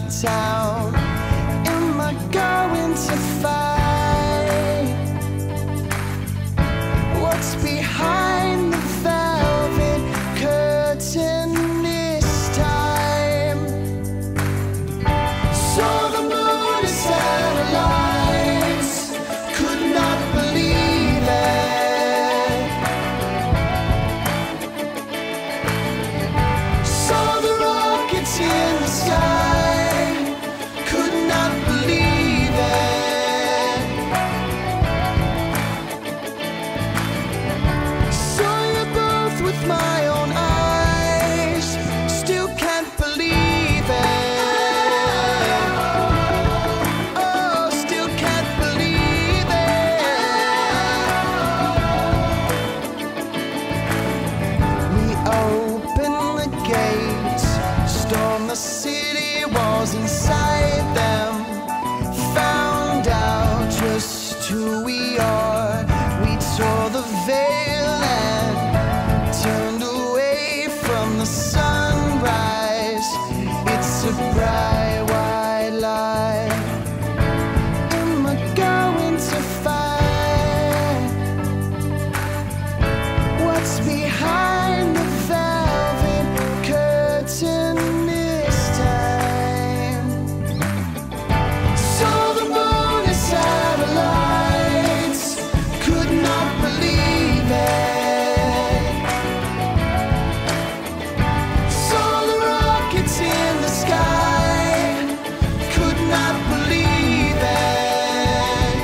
town. Am I going to fight? What's behind the velvet curtain this time? Saw the moon and satellites, could not believe it. Saw the rockets in the sky, could not believe it. Saw you both with my own eyes, still can't believe it. Oh, still can't believe it. We opened the gates, stormed the city walls inside them, found out just who we are. We tore the veil and turned away from the sunrise. It's a bright white light. Am I going to fight? What's behind the velvet curtain this time? Saw the moon and satellites, could not believe it. Saw the rockets in the sky, could not believe it.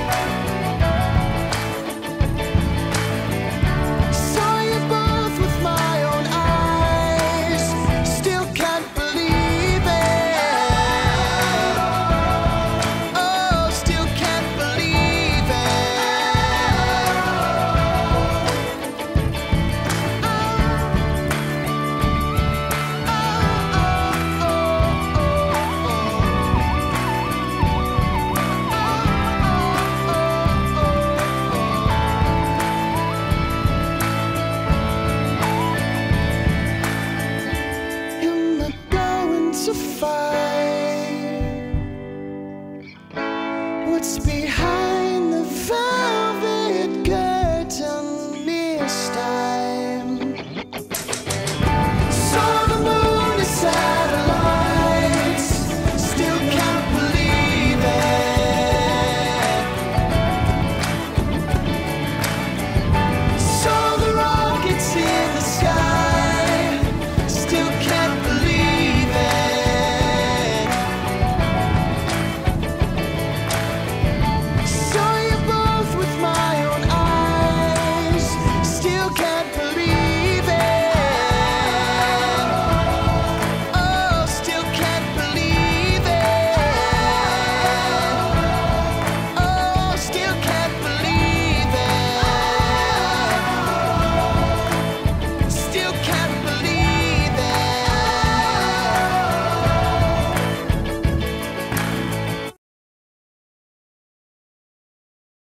Saw you both with my own eyes, still can't believe it. Oh, still can't believe it. Am I going to fight? What's behind